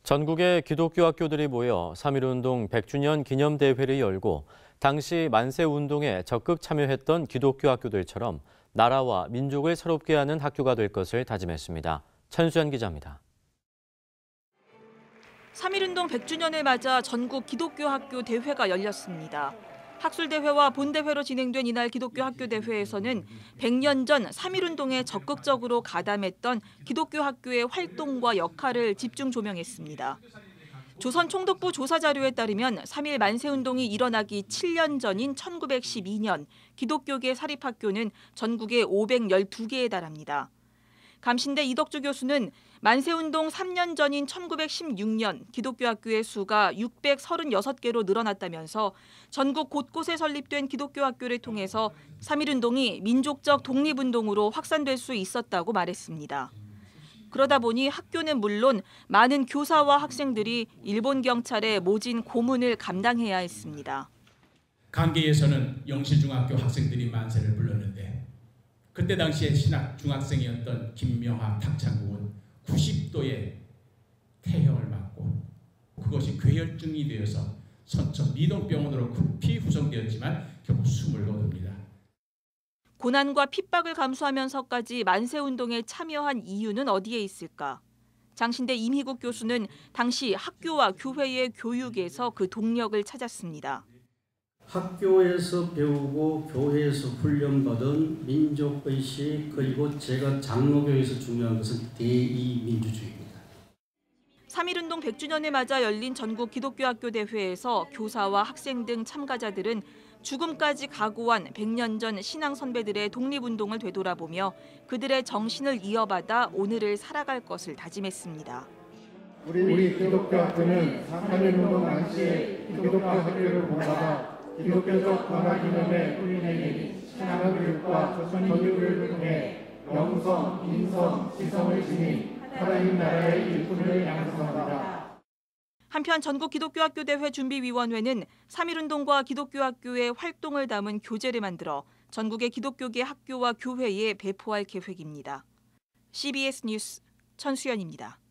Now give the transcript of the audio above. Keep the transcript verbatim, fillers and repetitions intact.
전국의 기독교 학교들이 모여 삼일운동 백 주년 기념대회를 열고 당시 만세운동에 적극 참여했던 기독교 학교들처럼 나라와 민족을 새롭게 하는 학교가 될 것을 다짐했습니다. 천수연 기자입니다. 삼일운동 백 주년을 맞아 전국 기독교 학교 대회가 열렸습니다. 학술대회와 본대회로 진행된 이날 기독교 학교 대회에서는 백 년 전 삼일운동에 적극적으로 가담했던 기독교 학교의 활동과 역할을 집중 조명했습니다. 조선총독부 조사 자료에 따르면 삼일 만세운동이 일어나기 칠 년 전인 천구백십이 년 기독교계 사립학교는 전국에 오백십이 개에 달합니다. 감신대 이덕주 교수는 만세운동 삼 년 전인 천구백십육 년 기독교 학교의 수가 육백삼십육 개로 늘어났다면서 전국 곳곳에 설립된 기독교 학교를 통해서 삼일운동이 민족적 독립운동으로 확산될 수 있었다고 말했습니다. 그러다 보니 학교는 물론 많은 교사와 학생들이 일본 경찰의 모진 고문을 감당해야 했습니다. 강계에서는 영실중학교 학생들이 만세를 불렀는데 그때 당시에 신학 중학생이었던 김명하 탁창국은 구십 도의 태형을 맞고 그것이 괴혈증이 되어서 선천 미동병원으로 급히 후송되었지만 결국 숨을 거둡니다. 고난과 핍박을 감수하면서까지 만세운동에 참여한 이유는 어디에 있을까? 장신대 임희국 교수는 당시 학교와 교회의 교육에서 그 동력을 찾았습니다. 학교에서 배우고 교회에서 훈련받은 민족의식 그리고 제가 장로교에서 중요한 것은 대의민주주의입니다. 삼일운동 백 주년을 맞아 열린 전국 기독교 학교 대회에서 교사와 학생 등 참가자들은 죽음까지 각오한 백 년 전 신앙 선배들의 독립운동을 되돌아보며 그들의 정신을 이어받아 오늘을 살아갈 것을 다짐했습니다. 우리, 우리 기독교 학교는 삼일운동 당시에 기독교 학교를 본받아 기독교적 변화 기념에 뿌리내린 신앙 교육과 조선 교육을 통해 영성, 인성, 지성을 지닌 하나님 나라의 일꾼을 양성합니다. 한편 전국 기독교 학교 대회 준비위원회는 삼일운동과 기독교 학교의 활동을 담은 교재를 만들어 전국의 기독교계 학교와 교회에 배포할 계획입니다. 씨비에스 뉴스 천수연입니다.